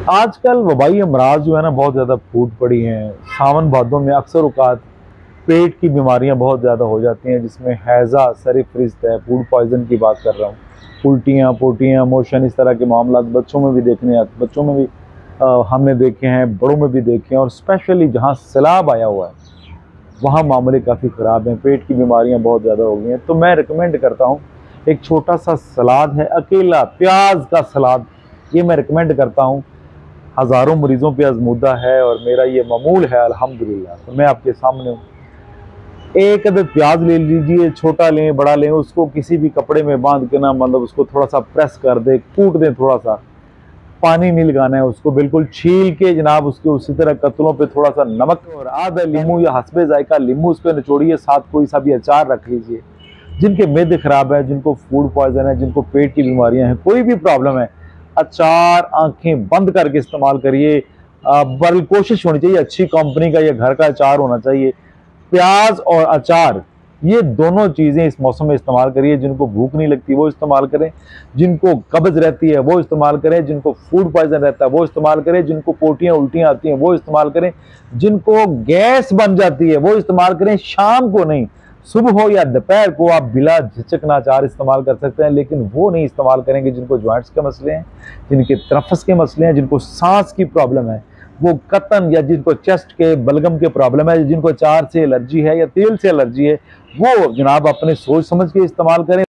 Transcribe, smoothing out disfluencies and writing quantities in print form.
आजकल वबाई अमराज जो है ना बहुत ज़्यादा फूट पड़ी हैं। सावन भादों में अक्सर औकात पेट की बीमारियां बहुत ज़्यादा हो जाती हैं, जिसमें हैज़ा सरफरिस्त है, फूड पॉइजन की बात कर रहा हूँ। उल्टियाँ पोटियाँ मोशन इस तरह के मामला बच्चों में भी देखने आते, बच्चों में भी हमने देखे हैं, बड़ों में भी देखे हैं। और स्पेशली जहाँ सैलाब आया हुआ है वहाँ मामले काफ़ी ख़राब हैं, पेट की बीमारियाँ बहुत ज़्यादा हो गई हैं। तो मैं रिकमेंड करता हूँ, एक छोटा सा सलाद है, अकेला प्याज का सलाद, ये मैं रिकमेंड करता हूँ। हज़ारों मरीजों पे आजमूदा है और मेरा ये मामूल है अल्हम्दुलिल्लाह। तो मैं आपके सामने हूँ। एक अदद प्याज ले लीजिए, छोटा लें बड़ा लें, उसको किसी भी कपड़े में बांध के ना, मतलब उसको थोड़ा सा प्रेस कर दे, कूट दें, थोड़ा सा पानी नहीं लगाना है, उसको बिल्कुल छील के जनाब उसके उसी तरह कतलों पे थोड़ा सा नमक और आधा लीमू या हस्बे जायका लीमू उस पर निचोड़िए, साथ कोई सा भी अचार रख लीजिए। जिनके मेदे खराब है, जिनको फूड पॉइजन है, जिनको पेट की बीमारियां हैं, कोई भी प्रॉब्लम है, अचार आंखें बंद करके इस्तेमाल करिए। बड़ी कोशिश होनी चाहिए अच्छी कंपनी का या घर का अचार होना चाहिए। प्याज और अचार ये दोनों चीजें इस मौसम में इस्तेमाल करिए। जिनको भूख नहीं लगती वो इस्तेमाल करें, जिनको कब्ज रहती है वो इस्तेमाल करें, जिनको फूड पॉइजन रहता है वो इस्तेमाल करें, जिनको पोटियां उल्टियां आती हैं वो इस्तेमाल करें, जिनको गैस बन जाती है वो इस्तेमाल करें। शाम को नहीं, सुबह हो या दोपहर को आप बिला झिझक अचार इस्तेमाल कर सकते हैं, लेकिन वो नहीं इस्तेमाल करेंगे जिनको ज्वाइंट्स के मसले हैं, जिनके तनफ्फुस के मसले हैं, जिनको सांस की प्रॉब्लम है, वो कतन, या जिनको चेस्ट के बलगम के प्रॉब्लम है, जिनको अचार से एलर्जी है या तेल से एलर्जी है, वो जनाब अपने सोच समझ के इस्तेमाल करें।